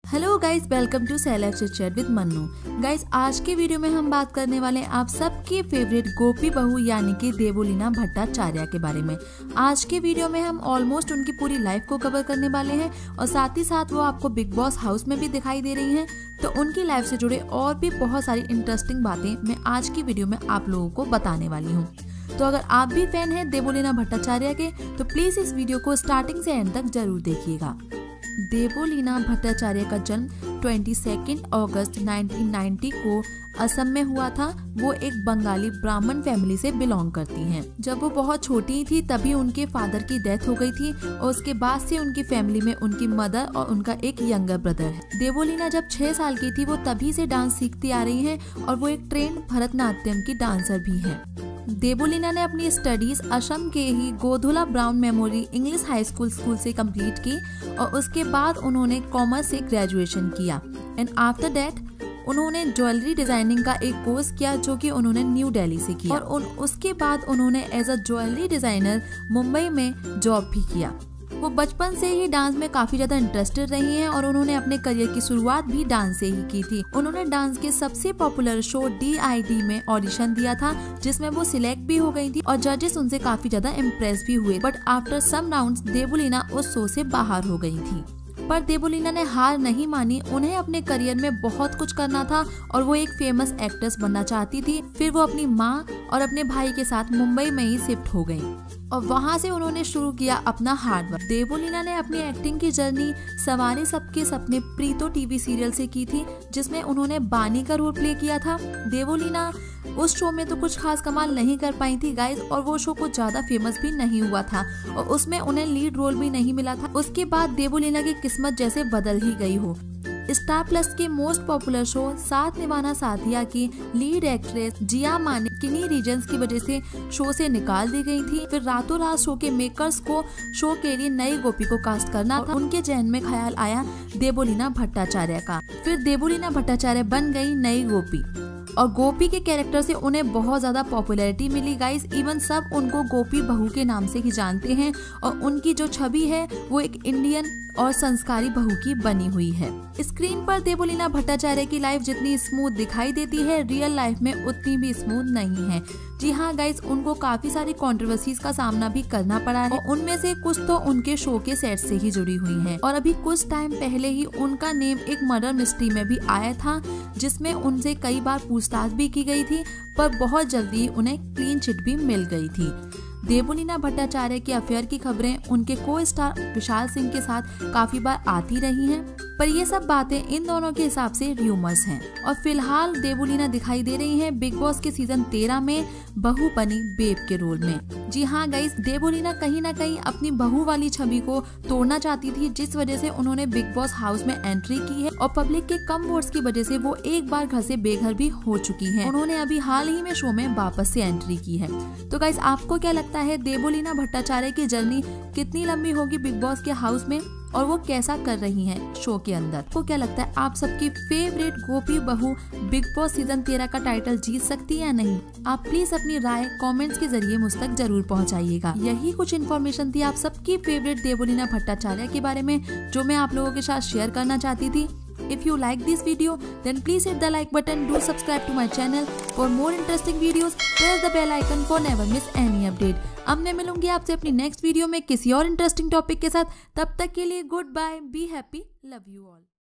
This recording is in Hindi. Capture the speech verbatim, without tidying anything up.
Hello guys, welcome to select chat with Mannu. Guys, आज के वीडियो में हम बात करने वाले हैं आप सबकी फेवरेट गोपी बहू यानी कि देवोलीना भट्टाचार्य के बारे में। आज के वीडियो में हम ऑलमोस्ट उनकी पूरी लाइफ को कवर करने वाले हैं और साथ ही साथ वो आपको बिग बॉस हाउस में भी दिखाई दे रही हैं। तो उनकी लाइफ से जुड़े और भी बहुत सारी इंटरेस्टिंग बातें मैं आज की वीडियो में आप लोगों को बताने वाली हूँ। तो अगर आप भी फैन हैं देवोलीना भट्टाचार्य के तो प्लीज इस वीडियो को स्टार्टिंग से एंड तक जरूर देखिएगा। देवोलीना भट्टाचार्य का जन्म बाईस अगस्त उन्नीस सौ नब्बे को असम में हुआ था। वो एक बंगाली ब्राह्मण फैमिली से बिलोंग करती हैं। जब वो बहुत छोटी थी तभी उनके फादर की डेथ हो गई थी और उसके बाद से उनकी फैमिली में उनकी मदर और उनका एक यंगर ब्रदर है। देवोलीना जब छह साल की थी वो तभी से डांस सीखती आ रही हैं और वो एक ट्रेंड भरतनाट्यम की डांसर भी हैं। देवोलीना ने अपनी स्टडीज असम के ही Godhula brown memory English high school school से कंप्लीट की और उसके बाद उन्होंने कॉमर्स से ग्रेजुएशन किया एंड आफ्टर दैट उन्होंने ज्वेलरी डिजाइनिंग का एक कोर्स किया जो कि उन्होंने न्यू दिल्ली से किया और उन, उसके बाद उन्होंने as a jewellery designer Mumbai में जॉब भी किया। वो बचपन से ही डांस में काफी ज्यादा इंटरेस्टेड रही हैं और उन्होंने अपने करियर की शुरुआत भी डांस से ही की थी। उन्होंने डांस के सबसे popular show D I D में ऑडिशन दिया था जिसमें वो सिलेक्ट भी हो गई थी और जजेस उनसे काफी ज्यादा इम्प्रेस भी हुए। But after some rounds Devoleena उस शो से बाहर हो गई थी। पर देवोलीना ने हार नहीं मानी। उन्हें अपने करियर में बहुत कुछ करना था और वो एक फेमस एक्ट्रेस बनना चाहती थी। फिर वो अपनी माँ और अपने भाई के साथ मुंबई में ही शिफ्ट हो गई और वहाँ से उन्होंने शुरू किया अपना हार्ड वर्क। देवोलीना ने अपनी एक्टिंग की जर्नी सवारे सबके सपने प्रीतो टीवी सीरियल से की थी जिसमें उन्होंने बानी का रोल प्ले किया था। देवोलीना उस शो में तो कुछ खास कमाल नहीं कर पाई थी गाइस और वो शो कुछ ज्यादा फेमस भी नहीं हुआ था और उसमें उन्हें लीड रोल भी नहीं मिला था। उसके बाद देवोलीना की किस्मत जैसे बदल ही गई हो। स्टार प्लस के most popular show Saath Nibhana साथिया की लीड एक्ट्रेस जिया माने किन्हीं रीजंस की वजह से शो से निकाल दी गई थी। फिर रातों रात शो के मेकर्स को शो के लिए नई गोपी को कास्ट करना था। उनके जहन में ख्याल आया देवोलीना भट्टाचार्य का। फिर देवोलीना भट्टाचार्य बन गई नई गोपी और गोपी के कैरेक्टर से उन्हें बहुत ज्यादा पॉपुलैरिटी मिली गाइस। इवन सब उनको गोपी बहू के नाम से ही जानते हैं और उनकी जो छवि है वो एक इंडियन और संस्कारी बहू की बनी हुई है। स्क्रीन पर देवोलीना भट्टाचार्य की लाइफ जितनी स्मूथ दिखाई देती है रियल लाइफ में उतनी भी स्मूथ नहीं है। जी हाँ गाइस, उनको काफी सारी कंट्रोवर्सीज का सामना भी करना पड़ा है और उनमें से कुछ तो उनके शो के सेट से ही जुड़ी हुई हैं। और अभी कुछ टाइम पहले ही उनका नेम एक मर्डर मिस्ट्री में भी आया था जिसमें उनसे कई बार पूछताछ भी की गई थी पर बहुत जल्दी उन्हें क्लीन चिट भी मिल गई थी। देवोलीना भट्टाचार्य के अफेयर की खबरें उनके को स्टार विशाल सिंह के साथ काफी बार आती रही हैं पर ये सब बातें इन दोनों के हिसाब से र्यूमर्स हैं। और फिलहाल देवोलीना दिखाई दे रही हैं बिग बॉस के सीजन तेरह में बहू बनी बेब के रोल में। जी हाँ गाइस, देवोलीना कहीं ना कहीं अपनी बहू वाली छवि को तोड़ना चाहती थी जिस वजह से उन्होंने बिग बॉस हाउस में एंट्री की है और पब्लिक के कम वोट्स की वजह से वो एक बार घर से बेघर भी हो चुकी है। उन्होंने अभी हाल ही में शो में वापस से एंट्री की है। तो गाइस, आपको क्या लगता है देवोलीना भट्टाचार्य की जर्नी कितनी लंबी होगी बिग बॉस के हाउस में और वो कैसा कर रही हैं शो के अंदर? आपको क्या लगता है आप सबकी फेवरेट गोपी बहू बिग बॉस सीजन तेरह का टाइटल जीत सकती है या नहीं? आप प्लीज अपनी राय कमेंट्स के जरिए मुझ तक जरूर पहुंचाइएगा। यही कुछ इन्फॉर्मेशन थी आप सबकी फेवरेट देवोलीना भट्टाचार्य के बारे में जो मैं आप लोगों के साथ शेयर करना चाहती थी। If you like this video, then please hit the like button. Do subscribe to my channel for more interesting videos. Press the bell icon for never miss any update. अब मैं मिलूंगी आपसे अपनी नेक्स्ट वीडियो में किसी और इंटरेस्टिंग टॉपिक के साथ। तब तक के लिए good bye, be happy, love you all.